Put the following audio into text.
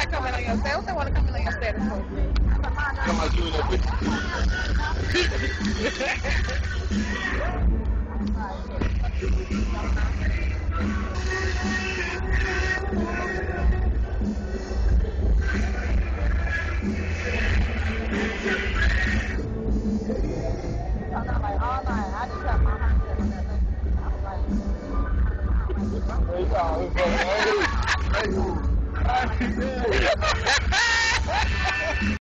like coming on your status. They want to come on your status. Come on, you in that Like all night, I just kept my hand in that thing. I was like, picture.